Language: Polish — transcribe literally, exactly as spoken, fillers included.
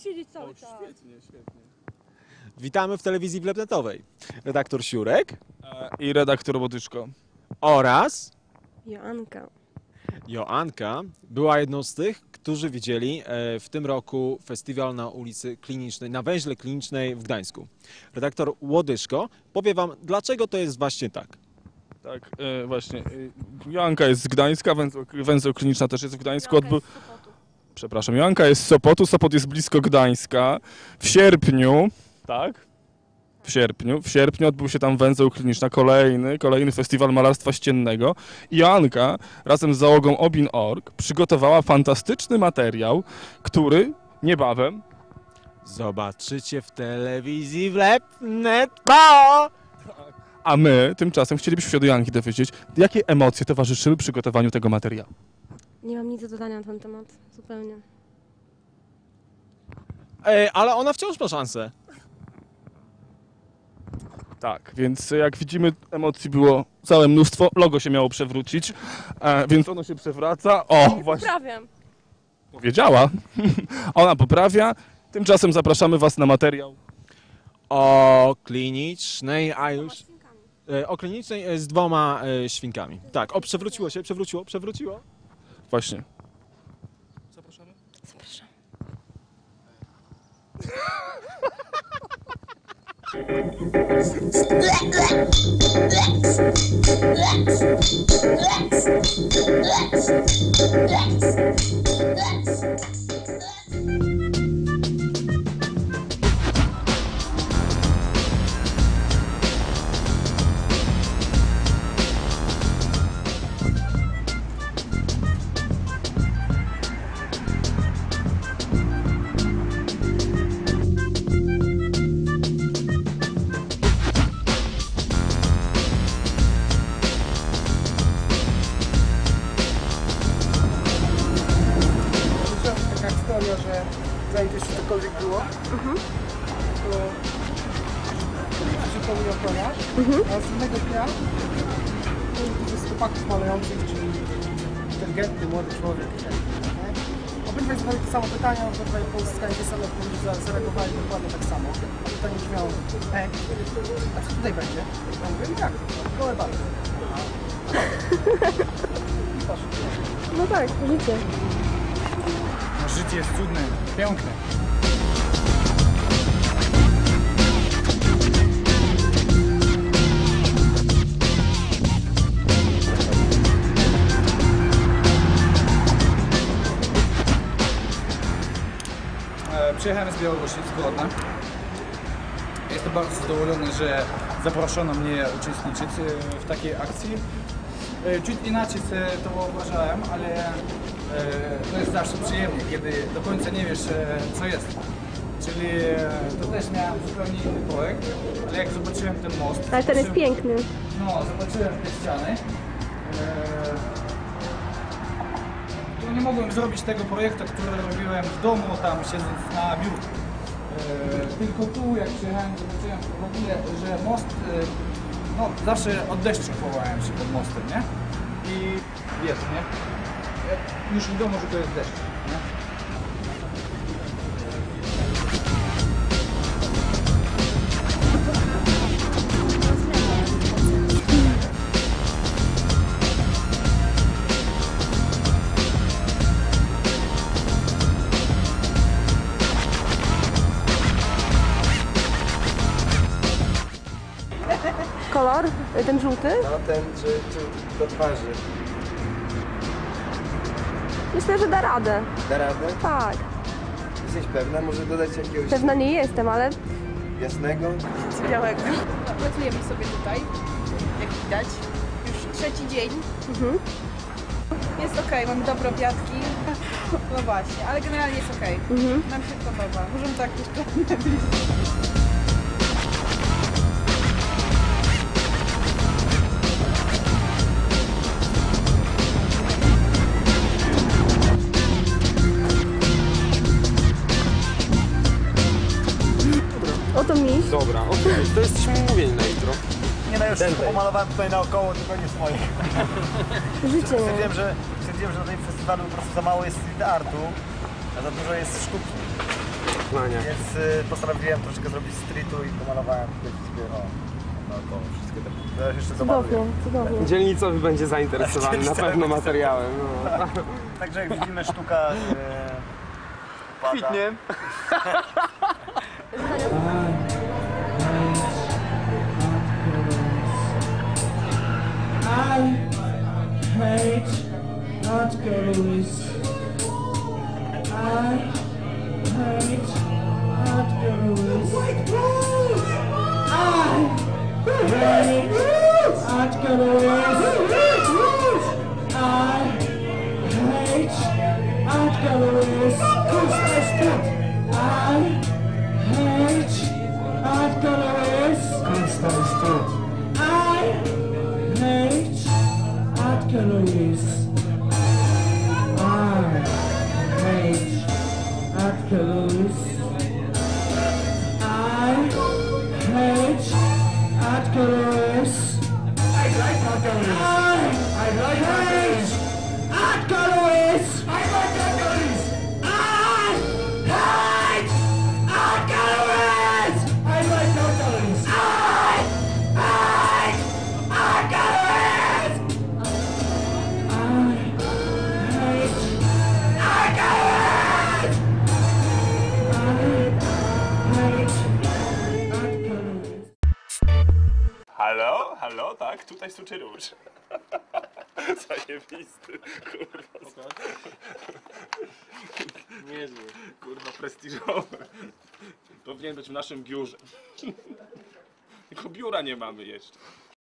siedzieć cały O, czas. świetnie, świetnie. Witamy w telewizji wlepnetowej. Redaktor Siurek E, I redaktor Łodyszko. oraz Joanka. Joanka była jedną z tych, którzy widzieli e, w tym roku festiwal na ulicy Klinicznej, na Węźle Klinicznej w Gdańsku. Redaktor Łodyszko powie wam, dlaczego to jest właśnie tak. Tak, e, właśnie. E, Joanka jest z Gdańska, węzeł, węzeł kliniczna też jest w Gdańsku. Joanka Odbył... jest z Sopotu. Przepraszam, Joanka jest z Sopotu, Sopot jest blisko Gdańska. W sierpniu, tak? W sierpniu, w sierpniu odbył się tam węzeł kliniczna, kolejny, kolejny festiwal malarstwa ściennego. I Joanka razem z załogą Obin kropka org przygotowała fantastyczny materiał, który niebawem Zobaczycie w telewizji wlepneto! A my tymczasem chcielibyśmy się od Janki dowiedzieć, jakie emocje towarzyszyły przygotowaniu tego materiału. Nie mam nic do dodania na ten temat. Zupełnie. Ej, ale ona wciąż ma szansę. Tak, więc jak widzimy, emocji było całe mnóstwo, logo się miało przewrócić, e, więc ono się przewraca. O, Nie właśnie poprawiam. powiedziała. Ona poprawia. Tymczasem zapraszamy Was na materiał. O klinicznej, a już... E, o klinicznej e, z dwoma e, świnkami. Tak, o przewróciło się, przewróciło, przewróciło. Właśnie. Zapraszam. Taka historia, że zanim to jeszcze cokolwiek było, to zupełnie ochroniarz, a następnego dnia to z chłopaków malujących, czyli inteligentny, młody człowiek. nie? Obydwaj zadali te samo pytania, obydwaj pozyskali te same odpowiedzi, za- zareagowali dokładnie tak samo. A pytanie brzmiało, e, a co tutaj będzie? Ja mówię, i tak, gołe baby. I poszło. No tak, życie. Życie jest cudne, piękne. E, Przyjechałem z Białorusi, z Grodna. Jestem bardzo zadowolony, że zaproszono mnie uczestniczyć e, w takiej akcji. E, Ciut inaczej sobie to wyobrażałem, ale e, to jest zawsze przyjemnie, kiedy do końca nie wiesz, e, co jest. Czyli e, to też miałem zupełnie inny projekt, ale jak zobaczyłem ten most... Ale ten jest zobaczyłem- piękny. No, zobaczyłem te ściany. E, to nie mogłem zrobić tego projektu, który robiłem w domu, tam siedząc na biurku. E, tylko tu, jak przyjechałem, zobaczyłem w ogóle, że most, e, no zawsze od deszczu chowałem się pod mostem, nie? I wiesz, nie? E, Już w domu, że to jest deszcz, nie? Kolor? Ten żółty? No ten, czy, czy do twarzy. Myślę, że da radę. Da radę? Tak. Jesteś pewna? Może dodać jakiegoś Pewna nie jestem, ale jasnego? białego. Pracujemy sobie tutaj, jak widać. Już trzeci dzień. mhm. Jest okej, mamy dobre obiadki. No właśnie, ale generalnie jest okej. Mhm. Nam się podoba. Możemy tak jeszcze Oto miś. Dobra, okej, to jesteśmy umówieni na jutro. Nie no, już wszystko pomalowałem tutaj naokoło, tylko nie swoje. Życie. Stwierdziłem, że, stwierdziłem, że na tym festiwalu po prostu za mało jest street artu, a za dużo jest sztuki. Poznania. Więc y, postanowiłem troszkę zrobić streetu i pomalowałem tutaj wszystkie, no, no to wszystkie te... Teraz jeszcze Cudownie, domaluję. cudownie. Dzielnicowy będzie zainteresowany na pewno materiałem. No. Także jak widzimy, sztuka y, upada. Kwitnie. Halo? Halo? Tak, tutaj stuczy róż. Zajebisty, kurwa. Niezły. Kurwa, prestiżowy. Powinien być w naszym biurze. Tylko biura nie mamy jeszcze.